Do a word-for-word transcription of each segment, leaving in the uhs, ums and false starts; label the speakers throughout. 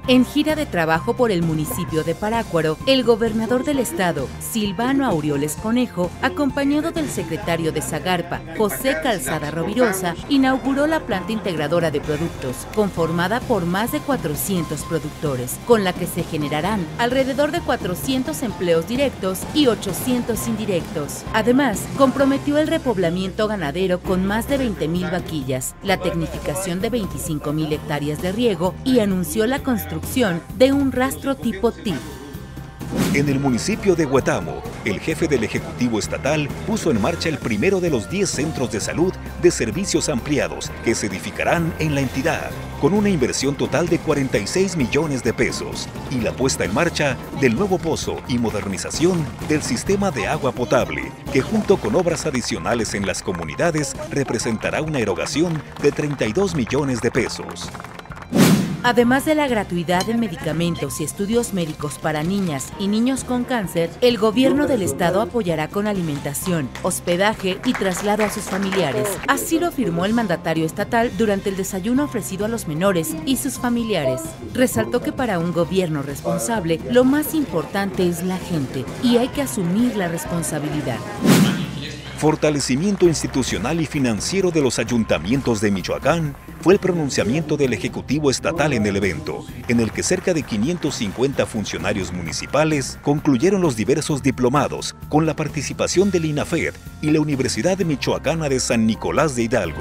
Speaker 1: En gira de trabajo por el municipio de Parácuaro, el gobernador del estado, Silvano Aureoles Conejo, acompañado del secretario de Zagarpa, José Calzada Rovirosa, inauguró la planta integradora de productos, conformada por más de cuatrocientos productores, con la que se generarán alrededor de cuatrocientos empleos directos y ochocientos indirectos. Además, comprometió el repoblamiento ganadero con más de veinte mil vaquillas, la tecnificación de veinticinco mil hectáreas de riego y anunció la construcción de un rastro tipo T I F.
Speaker 2: En el municipio de Huetamo, el jefe del Ejecutivo Estatal puso en marcha el primero de los diez centros de salud de servicios ampliados que se edificarán en la entidad, con una inversión total de cuarenta y seis millones de pesos y la puesta en marcha del nuevo pozo y modernización del sistema de agua potable, que junto con obras adicionales en las comunidades representará una erogación de treinta y dos millones de pesos.
Speaker 1: Además de la gratuidad de medicamentos y estudios médicos para niñas y niños con cáncer, el gobierno del estado apoyará con alimentación, hospedaje y traslado a sus familiares. Así lo afirmó el mandatario estatal durante el desayuno ofrecido a los menores y sus familiares. Resaltó que para un gobierno responsable, lo más importante es la gente y hay que asumir la responsabilidad.
Speaker 2: Fortalecimiento institucional y financiero de los ayuntamientos de Michoacán fue el pronunciamiento del Ejecutivo Estatal en el evento, en el que cerca de quinientos cincuenta funcionarios municipales concluyeron los diversos diplomados con la participación del INAFED y la Universidad Michoacana de San Nicolás de Hidalgo.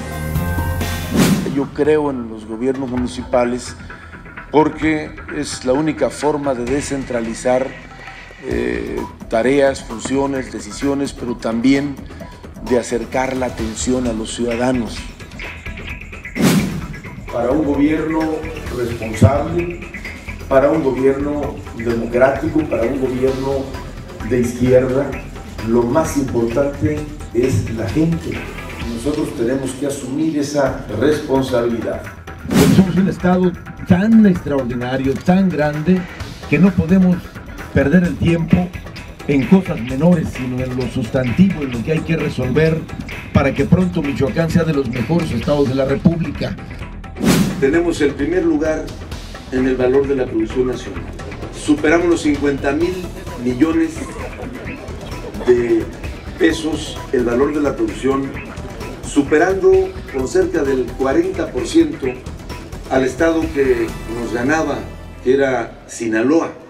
Speaker 3: Yo creo en los gobiernos municipales porque es la única forma de descentralizar Eh, tareas, funciones, decisiones, pero también de acercar la atención a los ciudadanos.
Speaker 4: Para un gobierno responsable, para un gobierno democrático, para un gobierno de izquierda, lo más importante es la gente. Nosotros tenemos que asumir esa responsabilidad.
Speaker 5: Somos un estado tan extraordinario, tan grande, que no podemos perder el tiempo en cosas menores, sino en lo sustantivo, en lo que hay que resolver para que pronto Michoacán sea de los mejores estados de la República.
Speaker 4: Tenemos el primer lugar en el valor de la producción nacional. Superamos los cincuenta mil millones de pesos el valor de la producción, superando con cerca del cuarenta por ciento al estado que nos ganaba, que era Sinaloa.